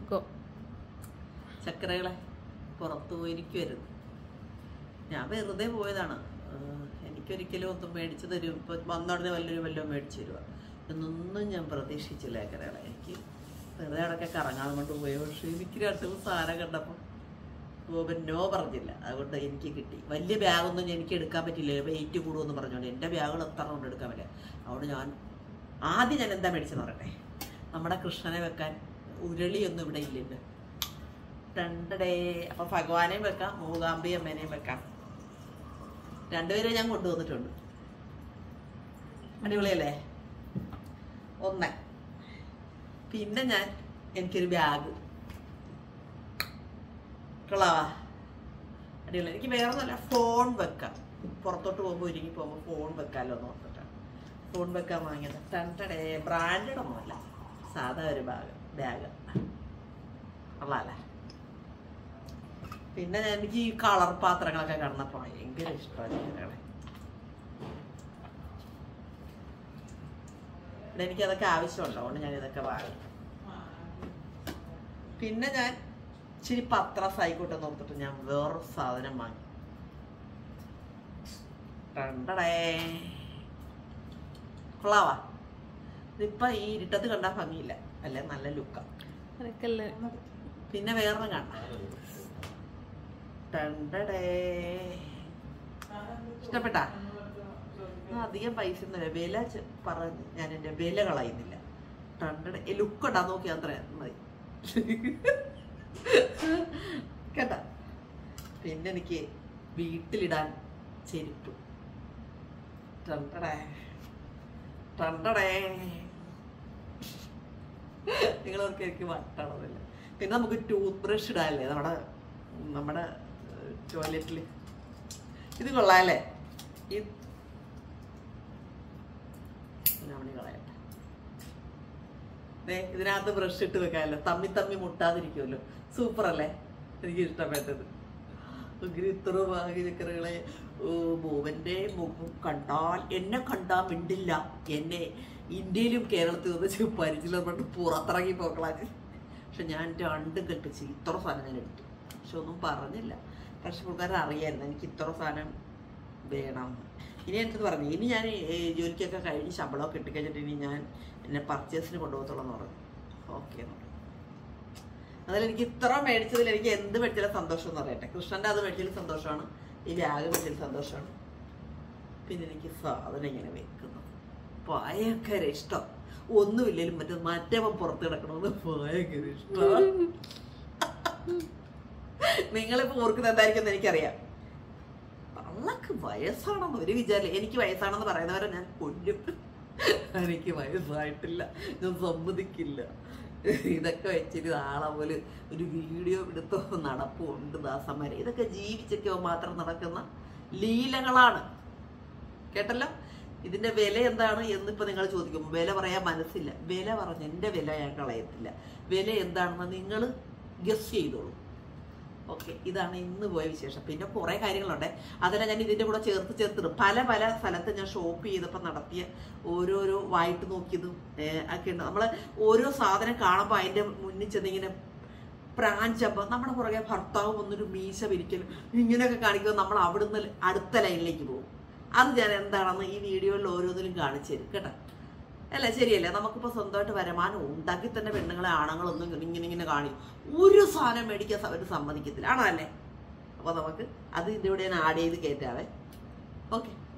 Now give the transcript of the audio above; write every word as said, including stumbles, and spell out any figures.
കൊടുക്കും. ചക്കരകളെ പുറത്തു പോയിരിക്കുമായിരുന്നു. ഞാൻ വെറുതെ പോയതാണ്. എനിക്കൊരിക്കലും ഒന്നും മേടിച്ചു തരും, ഇപ്പം വന്നോടനെ വല്ലൊരു വല്ലതും മേടിച്ചു തരുക എന്നൊന്നും ഞാൻ പ്രതീക്ഷിച്ചില്ല. ചക്കരകളെ എനിക്ക് വെറുതെ അടക്കെ കറങ്ങാൻ കൊണ്ട് പോയ. പക്ഷേ എനിക്ക് രണ്ടു സാധനം കണ്ടപ്പോൾ ഗോപൻ നോ പറഞ്ഞില്ല. അതുകൊണ്ട് എനിക്ക് കിട്ടി. വലിയ ബാഗൊന്നും എനിക്ക് എടുക്കാൻ പറ്റില്ല, വെയിറ്റ് കൂടുമെന്ന് പറഞ്ഞുകൊണ്ട്. എൻ്റെ ബാഗുകൾ എത്ര കൊണ്ട് എടുക്കാൻ പറ്റില്ല. അതുകൊണ്ട് ഞാൻ ആദ്യം ഞാൻ എന്താ മേടിച്ചെന്ന് പറയട്ടെ. നമ്മുടെ കൃഷ്ണനെ വെക്കാൻ ഉരുളിയൊന്നും ഇവിടെ ഇല്ലല്ലോ. രണ്ടടേ അപ്പം ഭഗവാനെയും വെക്കാം, മൂകാംബി അമ്മേനെയും വെക്കാം. രണ്ടുപേരെ ഞാൻ കൊണ്ടുവന്നിട്ടുണ്ട്. അടിപൊളിയല്ലേ? ഒന്ന്. പിന്നെ ഞാൻ എനിക്കൊരു ബാഗ് കൊള്ളാവാ, അടിപൊളി. എനിക്ക് വേറെ ഒന്നുമല്ല, ഫോൺ വെക്കാം. പുറത്തോട്ട് പോകുമ്പോൾ ഒരുങ്ങി പോകുമ്പോൾ ഫോൺ വെക്കാമല്ലോ എന്ന് ഓർത്തിട്ടാണ് ഫോൺ വെക്കാൻ വാങ്ങിയത്. രണ്ടടേ ബ്രാൻഡഡ് ഒന്നുമല്ല, സാധാ ഒരു ബാഗ് ബാഗ് കൊള്ളാല്ലേ. പിന്നെ എനിക്ക് ഈ കളർ പാത്രങ്ങളൊക്കെ കാണുന്നപ്പോൾ ഭയങ്കര ഇഷ്ടമാണ്. ഇവിടെ എനിക്കതൊക്കെ ആവശ്യമുണ്ടോ, അതുകൊണ്ട് ഞാൻ ഇതൊക്കെ വാങ്ങി. പിന്നെ ഞാൻ ഇച്ചിരി പത്രം ആയിക്കോട്ടെ നോക്കിട്ട് ഞാൻ വേറൊരു സാധനം വാങ്ങി. രണ്ടടേ കൊള്ളാവാ. ഇതിപ്പോ ഈ ഇരുട്ടത്ത് കണ്ടാ ഭംഗിയില്ല, അല്ലെ നല്ല ലുക്കാ. പിന്നെ വേറെ കാണാം. ഇഷ്ടപ്പെട്ടാ? അധികം പൈസ ഒന്നുമില്ല, വില പറഞ്ഞ് ഞാൻ എൻ്റെ വില കളയുന്നില്ല. ടണ്ടടേ ലുക്ക് ഉണ്ടാ നോക്കി അത്ര മതി കേട്ടാ. പിന്നെ എനിക്ക് വീട്ടിലിടാൻ ചെരുപ്പ്. ടണ്ടടേ ടണ്ടടേ നിങ്ങളൊക്കെ എനിക്ക് വട്ടണമെന്നില്ല. പിന്നെ നമുക്ക് ടൂത്ത് ബ്രഷ് ഇടാനല്ലേ നമ്മുടെ നമ്മുടെ ടോയ്ലറ്റിൽ. ഇത് കൊള്ളാല്ലേ? ഇത് കളയട്ടെ. ഇതിനകത്ത് ബ്രഷ് ഇട്ട് വെക്കാമല്ലോ, തമ്മി തമ്മി മുട്ടാതിരിക്കുമല്ലോ. സൂപ്പർ അല്ലേ? എനിക്ക് ഇഷ്ടപ്പെട്ടത്. ഇത്ര ഭാഗ്യ ചക്കരകളെ. ബോബന്റെ മുഖം കണ്ടാൽ എന്നെ കണ്ടാൽ മിണ്ടില്ല. എന്നെ ഇന്ത്യയിലും കേരളത്തിൽ നിന്ന് പരിചയം കൊണ്ട് പുറത്തിറങ്ങി പോക്കളാച്ച്. പക്ഷെ ഞാൻ രണ്ടും കൽപ്പിച്ച് ഇത്ര സാധനം ഞാൻ എടുത്തു. പക്ഷെ ഒന്നും പറഞ്ഞില്ല. പക്ഷെ പുള്ളിക്കാരൻ അറിയായിരുന്നു എനിക്ക് ഇത്ര സാധനം വേണം. ഇനി എനിക്കത് പറഞ്ഞു, ഇനി ഞാൻ ജോലിക്കൊക്കെ കഴിഞ്ഞ് ശമ്പളമൊക്കെ കിട്ടിക്കഴിഞ്ഞിട്ട് ഇനി ഞാൻ എന്നെ പർച്ചേസിന് കൊണ്ടുപോകത്തുള്ളൂ എന്ന് പറഞ്ഞു. ഓക്കെ എന്ന് പറഞ്ഞു. അതിൽ എനിക്ക് ഇത്ര മേടിച്ചതിൽ എനിക്ക് എന്ത് മേടിച്ചാലും സന്തോഷം എന്ന് പറയട്ടെ. കൃഷ്ണൻ്റെ അത് മേടിച്ചാലും സന്തോഷമാണ്, ഈ ബാഗ് മേടിച്ചാലും സന്തോഷമാണ്. പിന്നെ എനിക്ക് സാധനം ഇങ്ങനെ വെക്കുന്നത് ഭയങ്കര ഇഷ്ടം. ഒന്നുമില്ലേലും മറ്റേ മറ്റവൻ പുറത്ത് കിടക്കണമെന്ന് ഭയങ്കര ഇഷ്ടം. നിങ്ങളിപ്പോ ഓർക്കുന്നത് എന്തായിരിക്കും എനിക്കറിയാം. തള്ളക്ക് വയസ്സാണെന്ന് ഒരു വിചാരം. എനിക്ക് വയസ്സാണെന്ന് പറയുന്നവരെ ഞാൻ കൊല്ലും. എനിക്ക് വയസ്സായിട്ടില്ല, ഞാൻ സമ്മതിക്കില്ല. ഇതൊക്കെ വെച്ചിട്ട് നാളെ പോലെ ഒരു വീഡിയോ എടുത്തോ നടപ്പുണ്ട് ദാസന്മാരെ. ഇതൊക്കെ ജീവിച്ചൊക്കെ മാത്രം നടക്കുന്ന ലീലകളാണ്. കേട്ടല്ലോ? ഇതിന്റെ വില എന്താണ് എന്നിപ്പോ നിങ്ങൾ ചോദിക്കും. വില പറയാൻ മനസ്സില്ല. വില പറഞ്ഞ് എൻ്റെ വില ഞാൻ കളയത്തില്ല. വില എന്താണെന്ന് നിങ്ങൾ ഗസ് ചെയ്തോളൂ. ഓക്കെ, ഇതാണ് ഇന്ന് പോയ വിശേഷം. പിന്നെ കുറേ കാര്യങ്ങളുണ്ട്, അതെല്ലാം ഞാൻ ഇതിൻ്റെ കൂടെ ചേർത്ത് ചേർത്തിടും. പല പല സ്ഥലത്ത് ഞാൻ ഷോപ്പ് ചെയ്തപ്പോൾ നടത്തിയ ഓരോരോ വായിട്ട് നോക്കിയതും ഒക്കെ ഉണ്ട്. നമ്മൾ ഓരോ സാധനം കാണുമ്പോൾ അതിൻ്റെ മുന്നിൽ ചെന്നിങ്ങനെ പ്രാഞ്ചപ്പോൾ നമ്മുടെ പുറകെ ഭർത്താവ് വന്നൊരു മീശ പിരിക്കലും ഇങ്ങനെയൊക്കെ കാണിക്കുമ്പോൾ നമ്മൾ അവിടുന്ന് അടുത്ത ലൈനിലേക്ക് പോകും. അത് ഞാൻ എന്താണെന്ന് ഈ വീഡിയോയിൽ ഓരോന്നിലും കാണിച്ചു തരും കേട്ടോ. അല്ല ശരിയല്ലേ? നമുക്കിപ്പോൾ സ്വന്തമായിട്ട് വരുമാനം ഉണ്ടാക്കി തന്നെ പെണ്ണുങ്ങളെ ആണുങ്ങളൊന്നും ഇങ്ങനെ ഇങ്ങനെ കാണിക്കും. ഒരു സാധനം മേടിക്കാൻ അവർ സമ്മതിക്കത്തില്ല, ആണോ അല്ലേ? അപ്പോൾ നമുക്ക് അത് ഇതിൻ്റെ കൂടെ ഞാൻ ആഡ് ചെയ്ത് കയറ്റാവേ. ഓക്കെ.